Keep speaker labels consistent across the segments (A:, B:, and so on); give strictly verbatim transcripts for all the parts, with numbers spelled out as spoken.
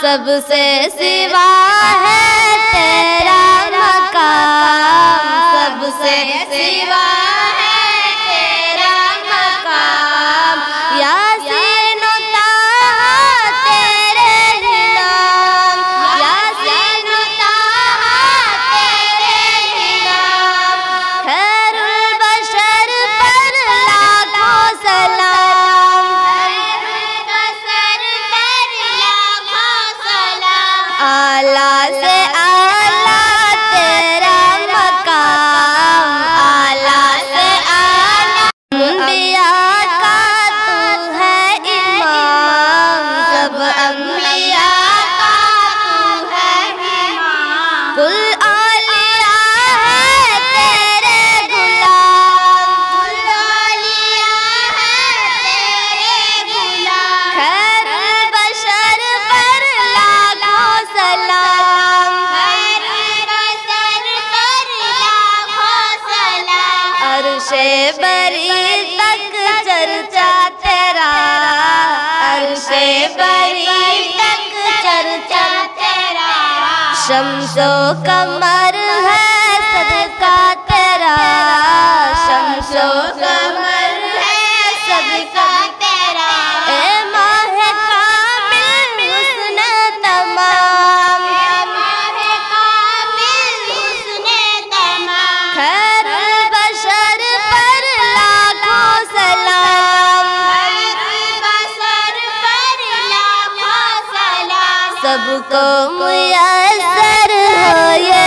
A: सबसे सिवा है तेरा मकाम, सबसे सिवा है तेरा मकाम। यासीन ताहा तेरे ही नाम, यासीन ताहा तेरे ही नाम। खैरुल बशर पर लाखों सलाम, खैरुल बशर पर लाखों सलाम। आला से आला तेरा मकाम, आला से आला। अंबिया का तू है इमाम, सब अंबिया का तू है इमाम। कुल औलिया है तेरे गुलाम, कुल औलिया है तेरे गुलाम। खैरुल बशर पर लाखों सलाम, खैरुल बशर पर लाखों सलाम। अर्शे बरी तक चर्चा तेरा, अर्शे बरी तक चर्चा तेरा। शम्सो कमर है सदका तेरा, शम्सो कमर है सदका तेरा। ए माहे कामिल हुस्न तमाम, ए माहे कामिल हुस्न तमाम। खैरुल बशर पर लाखों सलाम, खैरुल बशर पर लाखों सलाम। सबको मुयस्सर हो ये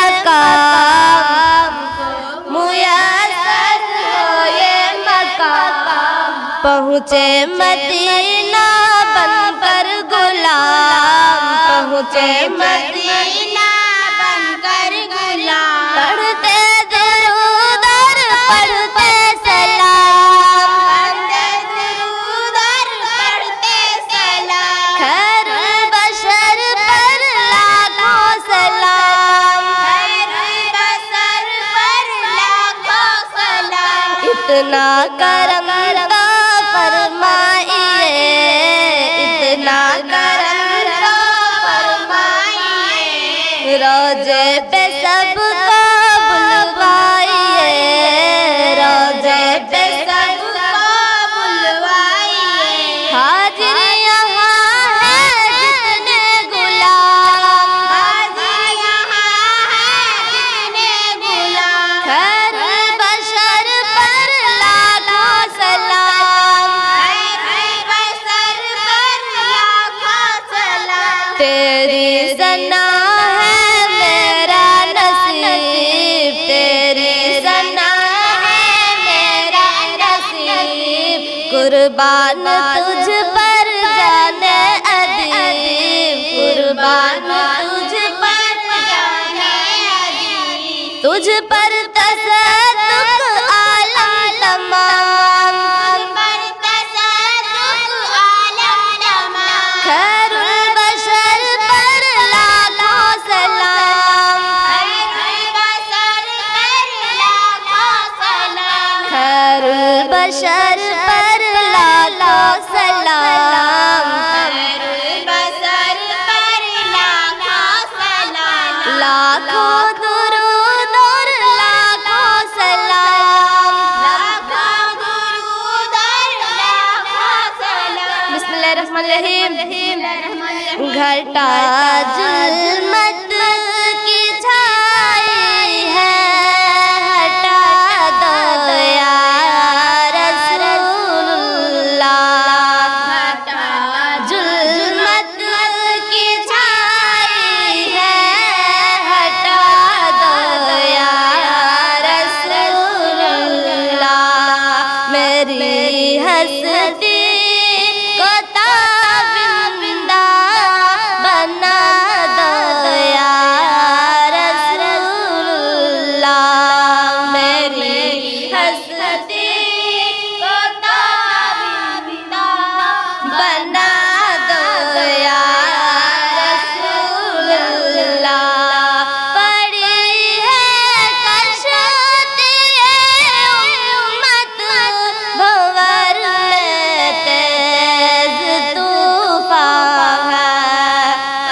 A: मकाम, मुयस्सर हो ये मकाम। पहुँचे मदीना बनकर गुलाम, पहुँचे मदीना बनकर गुलाम। पढ़ते दुरूद और पढ़ते सलाम, पढ़ते दुरूद और पढ़ते सलाम। खैरुल बशर पर लाखों सलाम, खैरुल बशर पर लाखों सलाम। इतना करम का फरमाइए, इतना करम का फरमाइए। रोजे पे सबको बुलवाइए, रोजे पे सबको बुलवाइए। हाजिर यहाँ है जितने गुलाम, हाजिर यहाँ है जितने गुलाम। खैरुल बशर पर लाखों सलाम, खैरुल बशर पर लाखों सलाम। तेरी सना है मेरा नसीब, तेरी सना है मेरा नसीब। कुर्बान तुझ पर जाने अदीब, कुर्बान तुझ पर जाने अदीब। तुझ पर तसद्दुक़ आलम तमाम, तुझ पर तसद्दुक़ आलम तमाम। खैरुल बशर पर लाखों सलाम, खैरुल बशर पर लाखों सलाम। खैरुल बशर पर लाखों सलाम, खैरुल बशर पर लाखों सलाम। लाखों दुरूद और लाखों सलाम, लाखों दुरूद और लाखों सलाम। बिस्मिल्लाहिर्रहमानिर्रहीम। घटा जुल्मत की छाई है, हटा दो या रसूलुल्लाह। घटा जुल्मत की छाई है, हटा दो या रसूलुल्लाह। मेरी हस्ती को ताबिंदा बना दो या रसूलुल्लाह। मेरी हस्ती को ताबिंदा बना दो या रसूलुल्लाह। पड़ी है कश्ती उम्मत भंवर में, तेज तूफान है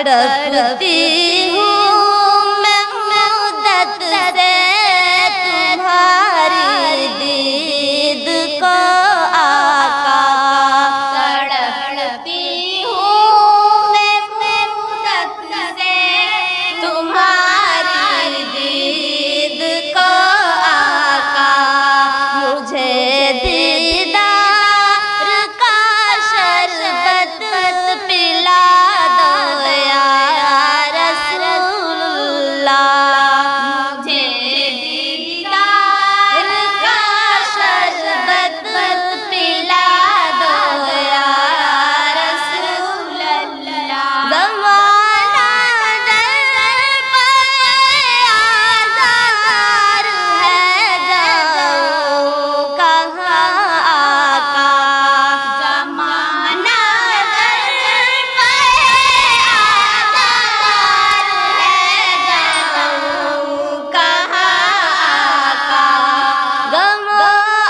A: तड़पती हूँ मैं मुद्दत से तुम्हारी दीद को आका। तड़पती हूँ मैं मुद्दत से तुम्हारी दीद को आका। मुझे दीदार का शरबत पिला दो या रसूलुल्लाह। मुझे दीदार का शरबत पिला दो या रसूलुल्लाह। ज़माना दर पे आज़ार है, जाऊं कहाँ आका। ज़माना दर पे आज़ार है, जाऊं कहाँ आका। गमो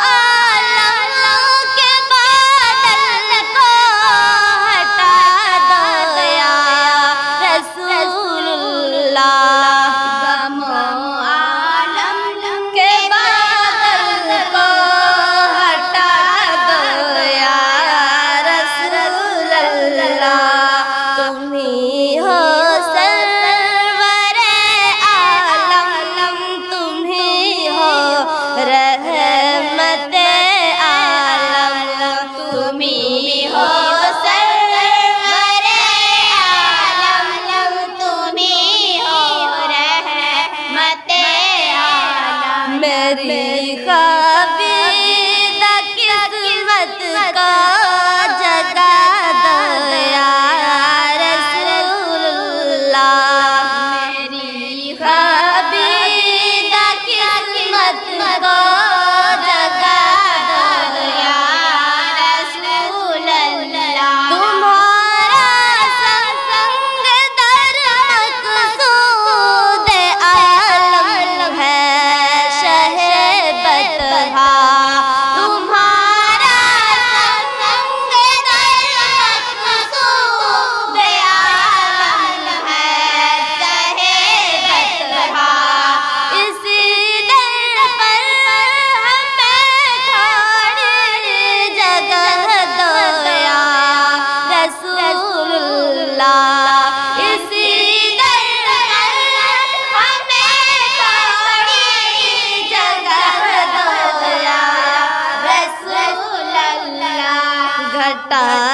A: आलम के बादल को हटा दो या रसूलुल्लाह। गमो आलम के बादल को हटा दो या रसूलुल्लाह। तुम ही हो सरवरे आलम, तुम ही हो रहमते आलम। तुम ही हो सरवरे आलम, तुम ही हो रहमते आलम। मेरी ख्वाबीदा किस्मत को जगा दो या रसूलुल्लाह। मेरी ख्वाबीदा किस्मत को जगा दो या रसूलुल्लाह। तुम्हारा संग दर मक़सूद आलम है शहे बतहा। तुम्हारा संग दर मक़सूद आलम है शहे बतहा। इसी दर पर हमें थोड़ी जगह दो या रसूलुल्लाह। इसी दर पर हमें थोड़ी जगह दो या रसूलुल्लाह। घटा